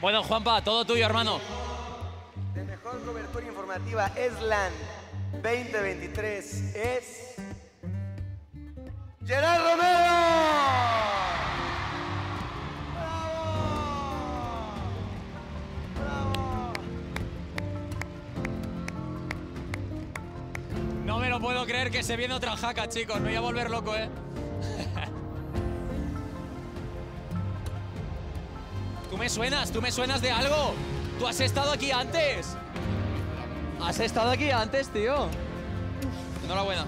Bueno, Juanpa, todo tuyo, hermano. De mejor cobertura informativa ESLAN 2023 es... ¡Gerard Romero! No me lo puedo creer que se viene otra jaca, chicos. Me voy a volver loco, ¿eh? Tú me suenas de algo. Tú has estado aquí antes. Has estado aquí antes, tío. Enhorabuena.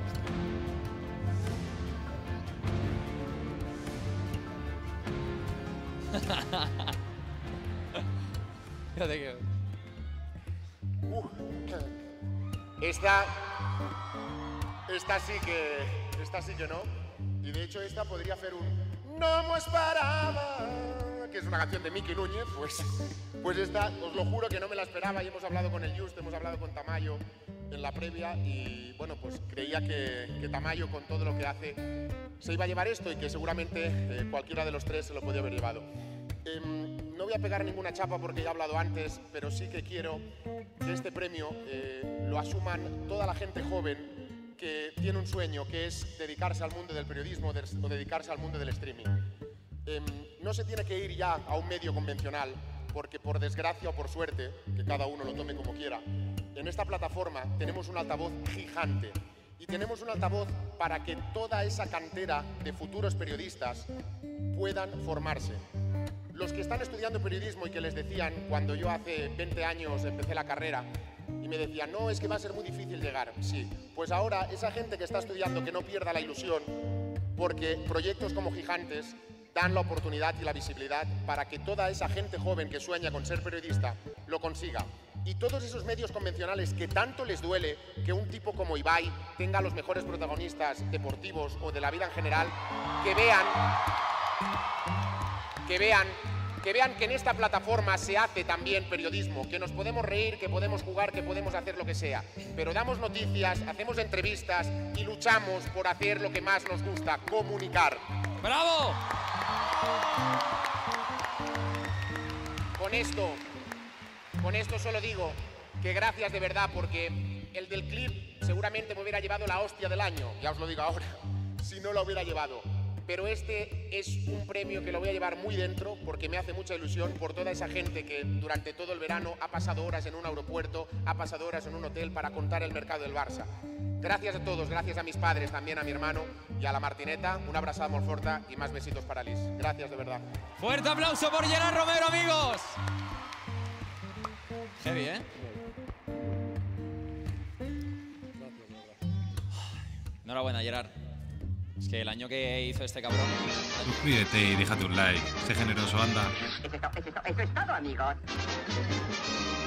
Fíjate que... Esta sí que no. Y de hecho esta podría hacer un No me esperaba, que es una canción de Miki Núñez. Pues esta, os lo juro que no me la esperaba. Y hemos hablado con el Just, hemos hablado con Tamayo en la previa. Y bueno, pues creía que Tamayo, con todo lo que hace, se iba a llevar esto y que seguramente cualquiera de los tres se lo podía haber llevado. No voy a pegar ninguna chapa porque ya he hablado antes, pero sí que quiero que este premio lo asuman toda la gente joven que tiene un sueño, que es dedicarse al mundo del periodismo o dedicarse al mundo del streaming. No se tiene que ir ya a un medio convencional, porque por desgracia o por suerte, que cada uno lo tome como quiera, en esta plataforma tenemos un altavoz gigante. Y tenemos un altavoz para que toda esa cantera de futuros periodistas puedan formarse. Los que están estudiando periodismo y que les decían, cuando yo hace 20 años empecé la carrera, y me decían, no, es que va a ser muy difícil llegar. Sí, pues ahora esa gente que está estudiando, que no pierda la ilusión, porque proyectos como Gigantes dan la oportunidad y la visibilidad para que toda esa gente joven que sueña con ser periodista lo consiga. Y todos esos medios convencionales que tanto les duele que un tipo como Ibai tenga los mejores protagonistas deportivos o de la vida en general, que vean que en esta plataforma se hace también periodismo, que nos podemos reír, que podemos jugar, que podemos hacer lo que sea, pero damos noticias, hacemos entrevistas y luchamos por hacer lo que más nos gusta, comunicar. ¡Bravo! Con esto solo digo que gracias de verdad, porque el del clip seguramente me hubiera llevado la hostia del año, ya os lo digo ahora, si no lo hubiera llevado. Pero este es un premio que lo voy a llevar muy dentro porque me hace mucha ilusión por toda esa gente que durante todo el verano ha pasado horas en un aeropuerto, ha pasado horas en un hotel para contar el mercado del Barça. Gracias a todos, gracias a mis padres, también a mi hermano y a la Martineta. Una abrazada muy fuerte y más besitos para Liz. Gracias de verdad. Fuerte aplauso por Gerard Romero, amigos. Heavy, ¿eh? Enhorabuena, Gerard. Es que el año que hizo este cabrón... Suscríbete y déjate un like. Sé generoso, anda. Eso es todo, amigos.